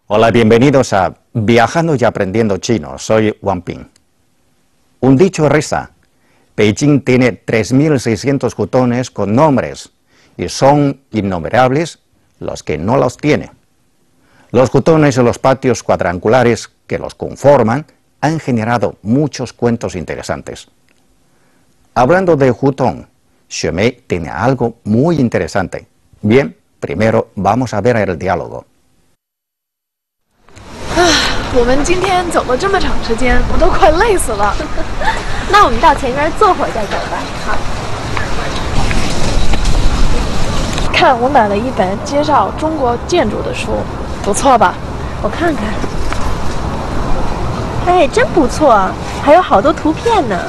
Hola, bienvenidos a Viajando y Aprendiendo Chino. Soy Wang Ping. Un dicho reza: Beijing tiene 3.600 hutones con nombres y son innumerables los que no los tienen. Los hutones y los patios cuadrangulares que los conforman han generado muchos cuentos interesantes. Hablando de hutón, Xuemei tiene algo muy interesante. Bien, primero vamos a ver el diálogo. 我们今天走了这么长时间，我都快累死了。 那我们到前面坐会儿再走吧。好。 看，我买了一本介绍中国建筑的书，不错吧？ 我看看。哎，真不错，还有好多图片呢。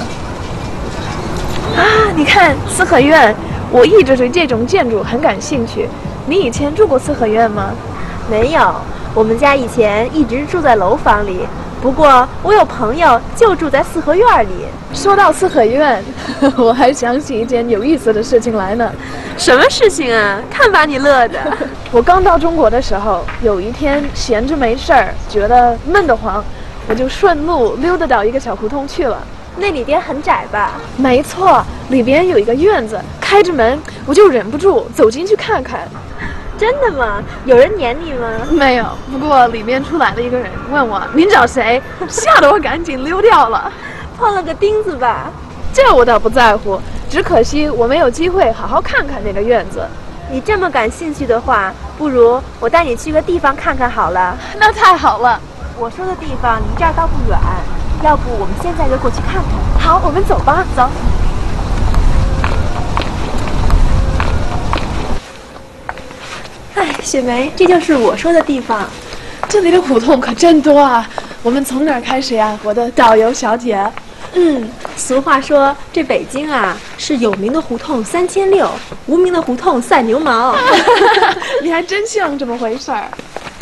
啊，你看四合院，我一直对这种建筑很感兴趣。你以前住过四合院吗？ 没有。 我们家以前一直住在楼房里，不过我有朋友就住在四合院里。 说到四合院，我还想起一件有意思的事情来呢。 什么事情啊？看把你乐的！ 我刚到中国的时候，有一天闲着没事儿，觉得闷得慌，我就顺路溜达到一个小胡同去了。 那里边很窄吧？ 没错，里边有一个院子，开着门，我就忍不住走进去看看。 真的吗？有人撵你吗？ 没有，不过里面出来了一个人，问我您找谁，吓得我赶紧溜掉了。 碰了个钉子吧？ 这我倒不在乎，只可惜我没有机会好好看看那个院子。 你这么感兴趣的话，不如我带你去个地方看看好了。 那太好了， 我说的地方离这儿倒不远，要不我们现在就过去看看。 好，我们走吧，走。 哎，雪梅，这就是我说的地方。 这里的胡同可真多啊！我们从哪儿开始呀，我的导游小姐？ 俗话说，这北京啊，是有名的胡同3600，无名的胡同赛牛毛。 你还真像这么回事儿。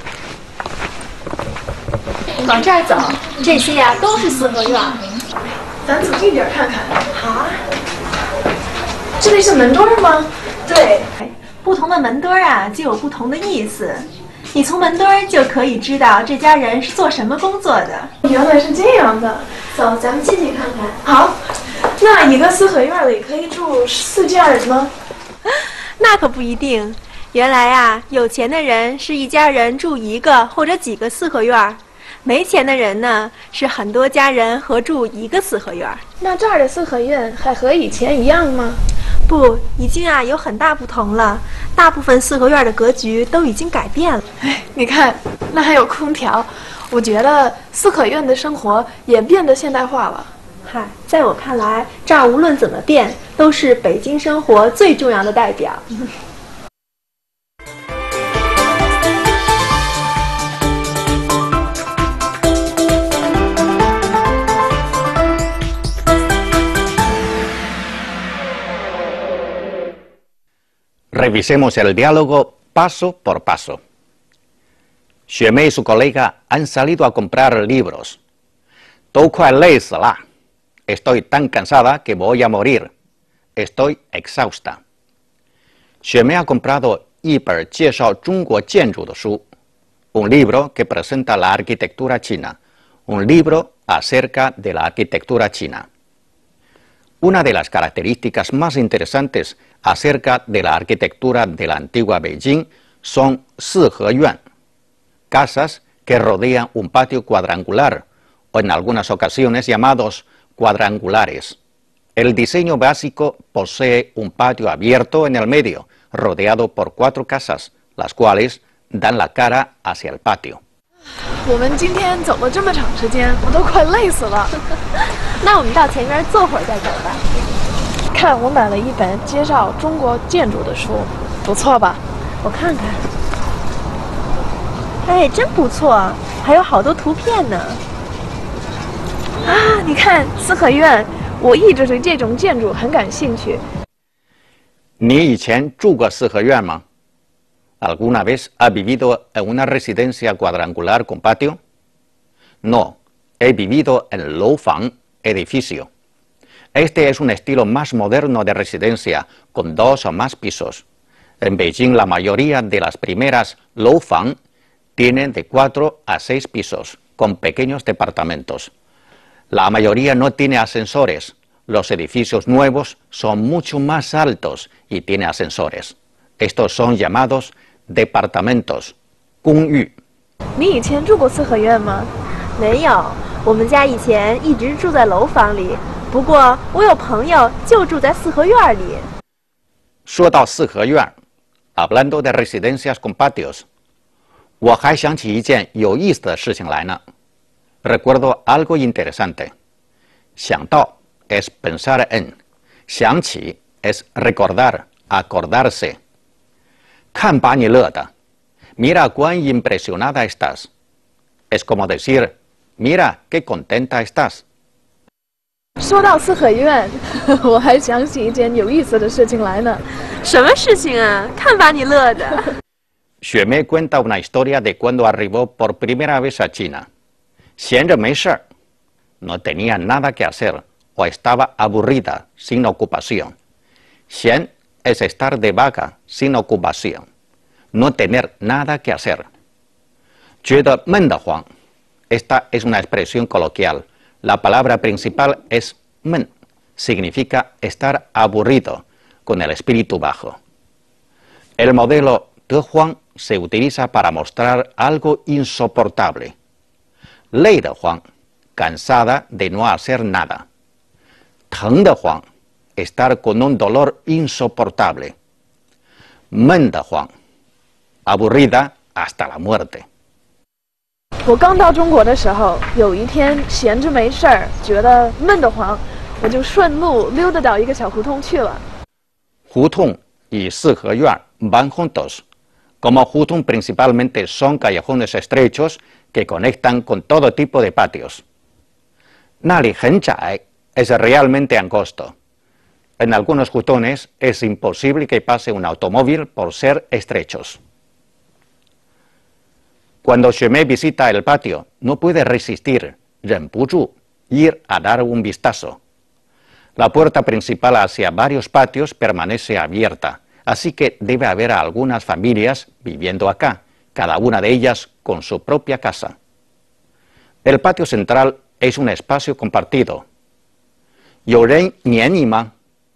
往这儿走，这些呀都是四合院。 咱走近点看看。 好啊。 这里是门墩吗？ 对。 不同的门墩啊，就有不同的意思。你从门墩就可以知道这家人是做什么工作的。 原来是这样的。 走，咱们进去看看。 好，那一个四合院里可以住4家人吗？ 那可不一定。原来啊，有钱的人是一家人住一个或者几个四合院，没钱的人呢是很多家人合住一个四合院。 那这儿的四合院还和以前一样吗？ 不，已经啊有很大不同了。大部分四合院的格局都已经改变了。 哎，你看，那还有空调，我觉得四合院的生活也变得现代化了。 嗨，在我看来，这儿无论怎么变，都是北京生活最重要的代表。 Revisemos el diálogo paso por paso. Xuemei y su colega han salido a comprar libros. 都快累死了. Estoy tan cansada que voy a morir. Estoy exhausta. Xuemei ha comprado 一本介绍中国建筑的书, un libro que presenta la arquitectura china, un libro acerca de la arquitectura china. Una de las características más interesantes acerca de la arquitectura de la antigua Beijing son 四合院, casas que rodean un patio cuadrangular, o en algunas ocasiones llamados cuadrangulares. El diseño básico posee un patio abierto en el medio, rodeado por 4 casas, las cuales dan la cara hacia el patio. 我们今天走了这么长时间，我都快累死了。 那我们到前面坐会儿再走吧。 看，我买了一本介绍中国建筑的书，不错吧？ 我看看。哎，真不错，还有好多图片呢。 啊，你看四合院，我一直对这种建筑很感兴趣。 你以前住过四合院吗？ ¿Alguna vez ha vivido en una residencia cuadrangular con patio? No, he vivido en Loufang, edificio. Este es un estilo más moderno de residencia, con 2 o más pisos. En Beijing, la mayoría de las primeras Loufang Tienen de 4 a 6 pisos, con pequeños departamentos. La mayoría no tiene ascensores. Los edificios nuevos son mucho más altos y tienen ascensores. Estos son llamados departamentos, 公寓。 你以前住过四合院吗？ 没有，我们家以前一直住在楼房里，不过我有朋友就住在四合院里。 说到四合院 ，hablando de residencias con patios， 我还想起一件有意思的事情来呢。Recuerdo algo interesante。想到 es pensar en， 想起 es recordar, acordarse。看把你乐的 ，mira cuán impresionada estás。Es como decir, mira qué contenta estás。 说到四合院，我还想起一件有意思的事情来呢。 什么事情啊？看把你乐的。 雪梅 cuenta una historia de cuando arribó por primera vez a China. 闲着没事儿 no tenía nada que hacer o estaba aburrida, sin ocupación. 闲 es estar de vaca, sin ocupación. No tener nada que hacer. 觉得闷得慌 Esta es una expresión coloquial. La palabra principal es 闷, significa estar aburrido, con el espíritu bajo. El modelo de Juan se utiliza para mostrar algo insoportable. 累得慌 cansada de no hacer nada. 疼得慌 estar con un dolor insoportable. 闷得慌 aburrida hasta la muerte. 我刚到中国的时候，有一天闲着没事儿，觉得闷得慌，我就顺路溜达到一个小胡同去了。 胡同y 四合院 van juntos. Como Hutong principalmente son callejones estrechos que conectan con todo tipo de patios. 那里很窄 es realmente angosto. En algunos hutones es imposible que pase un automóvil por ser estrechos. Cuando Xuemei visita el patio, no puede resistir, 忍不住, ir a dar un vistazo. La puerta principal hacia varios patios permanece abierta, así que debe haber algunas familias viviendo acá, cada una de ellas con su propia casa. El patio central es un espacio compartido. 有人撵你吗?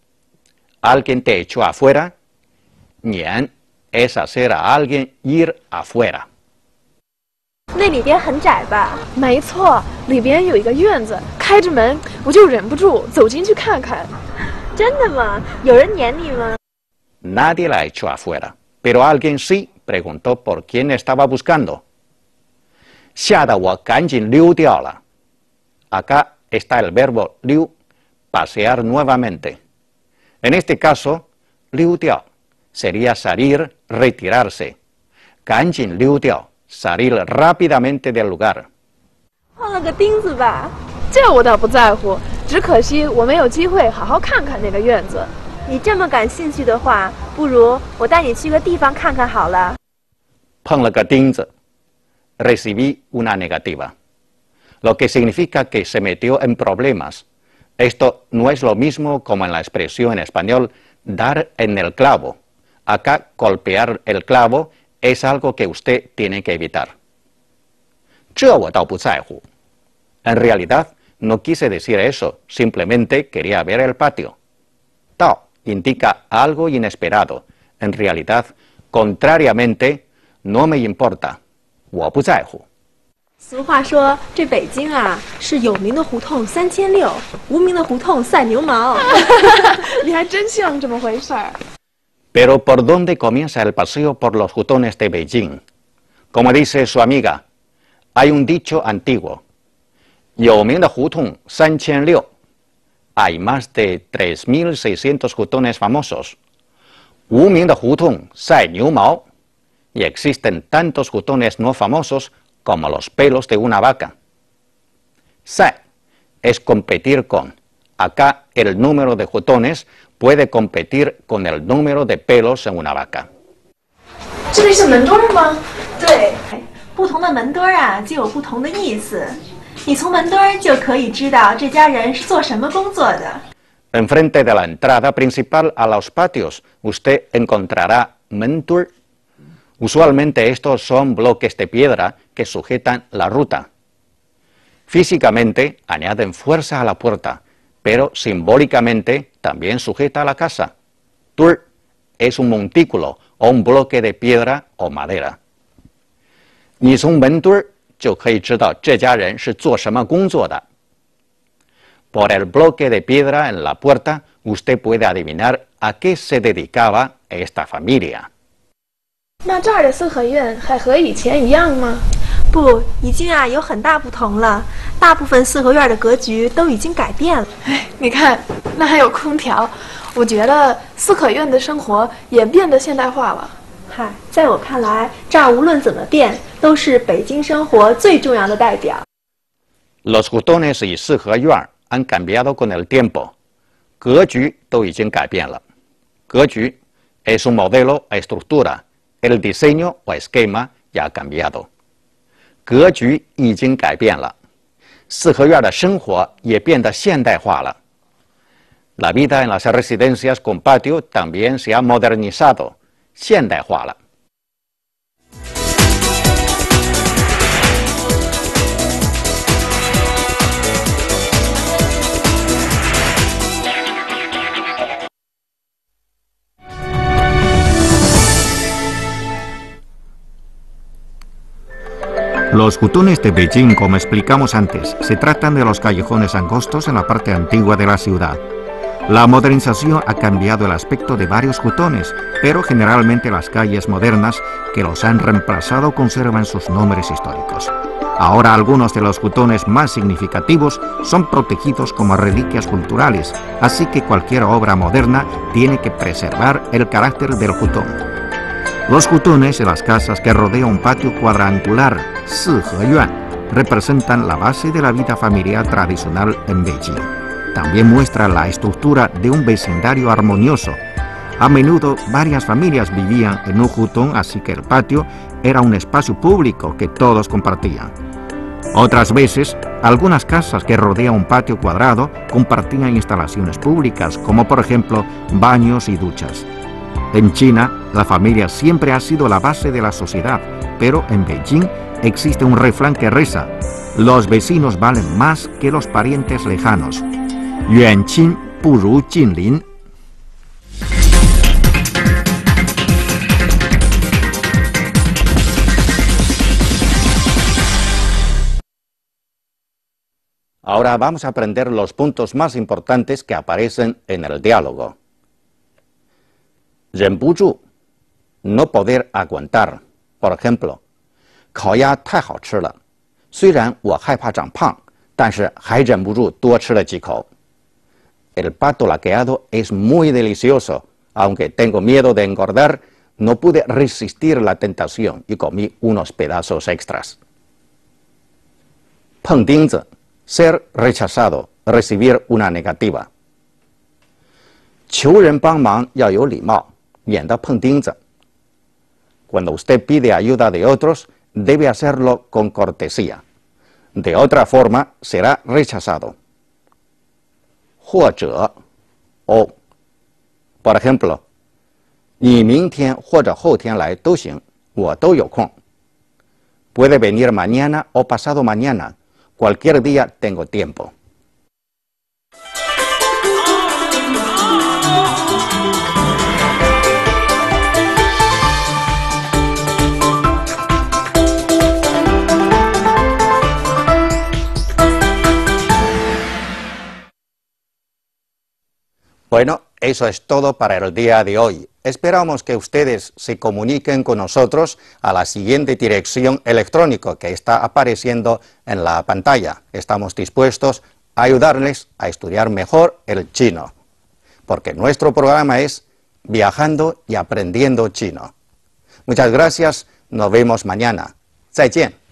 ¿Alguien te echó afuera? 撵 es hacer a alguien ir afuera. 那里边很窄吧？ 没错，里边有一个院子，开着门，我就忍不住走进去看看。 真的吗？有人撵你吗？ Nadie la echó afuera, pero alguien sí preguntó por quién estaba buscando. 吓得我赶紧溜掉了。Acá está el verbo 溜, pasear nuevamente. En este caso, 溜掉 sería salir, retirarse. 赶紧溜掉 salir rápidamente del lugar. 换了个钉子吧？ 这我倒不在乎，只可惜我没有机会好好看看那个院子。 你这么感兴趣的话，不如我带你去个地方看看好了。 碰了个钉子 recibí una negativa, lo que significa que se metió en problemas. Esto no es lo mismo como en la expresión en español dar en el clavo. Acá golpear el clavo es algo que usted tiene que evitar. 这我倒不在乎. En realidad no quise decir eso, simplemente quería ver el patio. 到 indica algo inesperado. En realidad, contrariamente, no me importa. 我不在乎。 俗话说，这北京啊，是有名的胡同3600，无名的胡同赛牛毛。 你还真像这么回事儿。 Pero ¿por dónde comienza el paseo por los hutones de Beijing? Como dice su amiga, hay un dicho antiguo. 有名的胡同3600. Hay más de 3.600 hutones famosos. 无名的胡同赛牛毛. Y existen tantos hutones no famosos como los pelos de una vaca. 赛 es competir con. Acá el número de hutones puede competir con el número de pelos en una vaca. 这里是门墩吗？ 对，不同的门墩啊，就有不同的意思。你从门墩就可以知道这家人是做什么工作的。 Enfrente de la entrada principal a los patios, usted encontrará 门墩. Usualmente estos son bloques de piedra que sujetan la ruta. Físicamente añaden fuerza a la puerta, pero simbólicamente también sujeta a la casa. Tui es un montículo o un bloque de piedra o madera. 你从门墩就可以知道这家人是做什么工作的。Por el bloque de piedra en la puerta, usted puede adivinar a qué se dedicaba esta familia. 那这儿的四合院还和以前一样吗？ 不，已经有很大不同了。大部分四合院的格局都已经改变了。 哎，你看，那还有空调，我觉得四合院的生活也变得现代化了。 嗨，在我看来，这儿无论怎么变，都是北京生活最重要的代表。 Los hutones y 四合院 han cambiado con el tiempo. 格局都已经改变了。格局 es un modelo o estructura. El diseño o esquema ya ha cambiado. 格局已经改变了，四合院的生活也变得现代化了。La vida en las residencias con patio también se ha modernizado, 现代化了。Los hutones de Beijing, como explicamos antes, se tratan de los callejones angostos en la parte antigua de la ciudad. La modernización ha cambiado el aspecto de varios hutones, pero generalmente las calles modernas que los han reemplazado conservan sus nombres históricos. Ahora algunos de los hutones más significativos son protegidos como reliquias culturales, así que cualquier obra moderna tiene que preservar el carácter del hutón. Los hutones y las casas que rodean un patio cuadrangular, 四合院, representan la base de la vida familiar tradicional en Beijing. También muestra la estructura de un vecindario armonioso. A menudo varias familias vivían en un hutón, así que el patio era un espacio público que todos compartían. Otras veces, algunas casas que rodean un patio cuadrado compartían instalaciones públicas, como por ejemplo baños y duchas. En China, la familia siempre ha sido la base de la sociedad, pero en Beijing existe un refrán que reza: los vecinos valen más que los parientes lejanos. 远亲不如近邻. Ahora vamos a aprender los puntos más importantes que aparecen en el diálogo. 忍不住, no poder aguantar. Por ejemplo, 烤鸭太好吃了，虽然我害怕长胖，但是还忍不住多吃了几口。El pato laqueado es muy delicioso, aunque tengo miedo de engordar, no pude resistir la tentación y comí unos pedazos extras. 碰钉子, ser rechazado, recibir una negativa. 求人帮忙要有礼貌，免得碰钉子。Cuando usted pide ayuda de otros, debe hacerlo con cortesía. De otra forma, será rechazado. 或者 o, por ejemplo, 你明天或者后天来都行，我都有空。Puede venir mañana o pasado mañana. Cualquier día tengo tiempo. Bueno, eso es todo para el día de hoy. Esperamos que ustedes se comuniquen con nosotros a la siguiente dirección electrónica que está apareciendo en la pantalla. Estamos dispuestos a ayudarles a estudiar mejor el chino, porque nuestro programa es Viajando y Aprendiendo Chino. Muchas gracias, nos vemos mañana. 再见.